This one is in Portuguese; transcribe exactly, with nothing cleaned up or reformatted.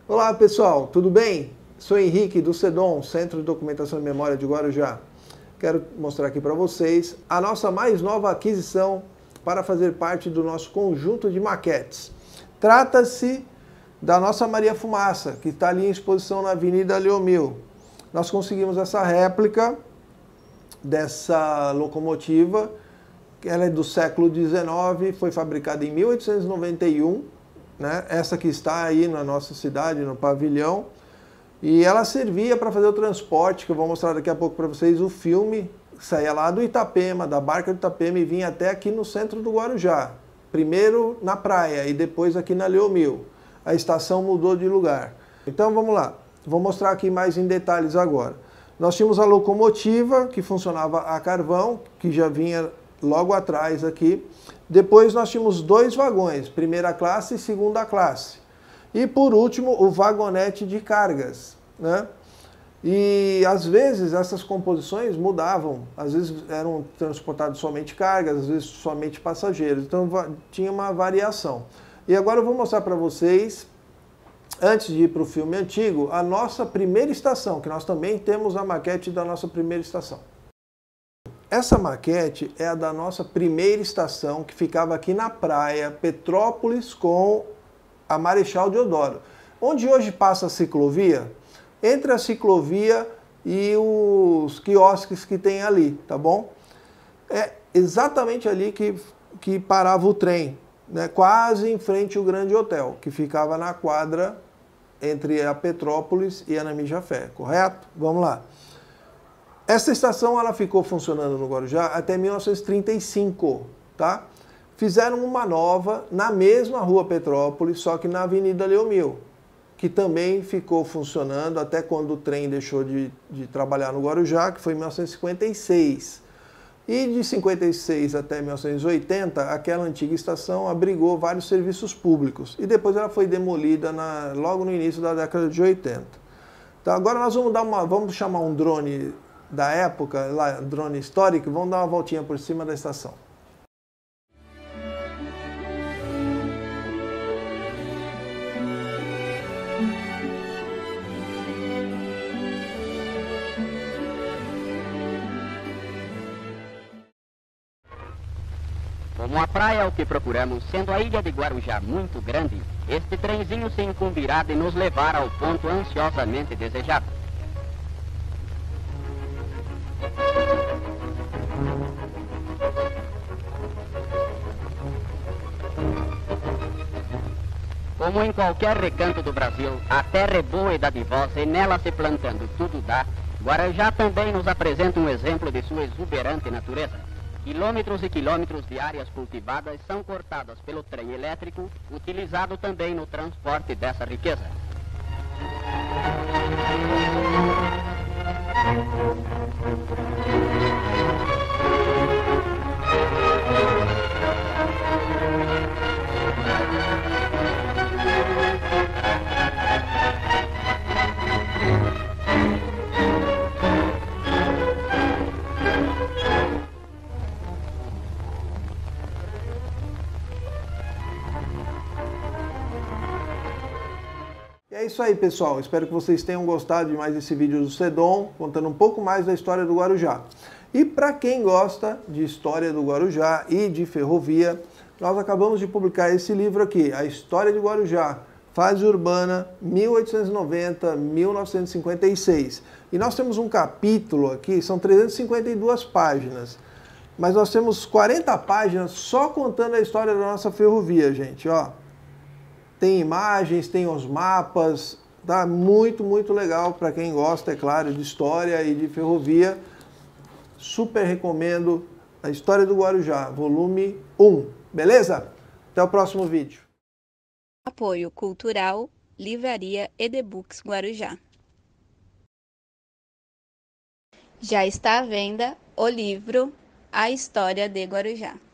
Olá pessoal, tudo bem? Sou Henrique do CEDOM, Centro de Documentação e Memória de Guarujá. Quero mostrar aqui para vocês a nossa mais nova aquisição para fazer parte do nosso conjunto de maquetes. Trata-se da nossa Maria Fumaça, que está ali em exposição na Avenida Leomil. Nós conseguimos essa réplica dessa locomotiva, ela é do século dezenove, foi fabricada em mil oitocentos e noventa e um, né? Essa que está aí na nossa cidade, no pavilhão, e ela servia para fazer o transporte, que eu vou mostrar daqui a pouco para vocês, o filme saía lá do Itapema, da barca do Itapema, e vinha até aqui no centro do Guarujá, primeiro na praia e depois aqui na Leomil. A estação mudou de lugar. Então vamos lá, vou mostrar aqui mais em detalhes agora. Nós tínhamos a locomotiva, que funcionava a carvão, que já vinha logo atrás aqui. Depois nós tínhamos dois vagões, primeira classe e segunda classe. E por último, o vagonete de cargas, né? E às vezes essas composições mudavam, às vezes eram transportados somente cargas, às vezes somente passageiros, então tinha uma variação. E agora eu vou mostrar para vocês, antes de ir para o filme antigo, a nossa primeira estação, que nós também temos a maquete da nossa primeira estação. Essa maquete é a da nossa primeira estação, que ficava aqui na praia, Petrópolis com a Marechal Deodoro. Onde hoje passa a ciclovia, entre a ciclovia e os quiosques que tem ali, tá bom? É exatamente ali que, que parava o trem, né? Quase em frente ao Grande Hotel, que ficava na quadra entre a Petrópolis e a Namijafé, correto? Vamos lá. Essa estação ela ficou funcionando no Guarujá até mil novecentos e trinta e cinco, tá? Fizeram uma nova na mesma rua Petrópolis, só que na Avenida Leomil, que também ficou funcionando até quando o trem deixou de, de trabalhar no Guarujá, que foi em mil novecentos e cinquenta e seis. E de cinquenta e seis até mil novecentos e oitenta, aquela antiga estação abrigou vários serviços públicos. E depois ela foi demolida na, logo no início da década de oitenta. Então agora nós vamos dar uma, vamos chamar um drone da época, lá, drone histórico, vamos dar uma voltinha por cima da estação. Como a praia é o que procuramos, sendo a ilha de Guarujá muito grande, este trenzinho se incumbirá de nos levar ao ponto ansiosamente desejado. Como em qualquer recanto do Brasil, a terra é boa e dadivosa e nela se plantando tudo dá, Guarujá também nos apresenta um exemplo de sua exuberante natureza. Quilômetros e quilômetros de áreas cultivadas são cortadas pelo trem elétrico, utilizado também no transporte dessa riqueza. E é isso aí, pessoal. Espero que vocês tenham gostado de mais esse vídeo do CEDOM, contando um pouco mais da história do Guarujá. E para quem gosta de história do Guarujá e de ferrovia, nós acabamos de publicar esse livro aqui, A História de Guarujá, Fase Urbana, mil oitocentos e noventa a mil novecentos e cinquenta e seis. E nós temos um capítulo aqui, são trezentas e cinquenta e duas páginas, mas nós temos quarenta páginas só contando a história da nossa ferrovia, gente, ó. Tem imagens, tem os mapas, tá? Muito, muito legal para quem gosta, é claro, de história e de ferrovia. Super recomendo A História do Guarujá, volume um. Beleza? Até o próximo vídeo. Apoio Cultural, Livraria Edebooks Guarujá. Já está à venda o livro A História de Guarujá.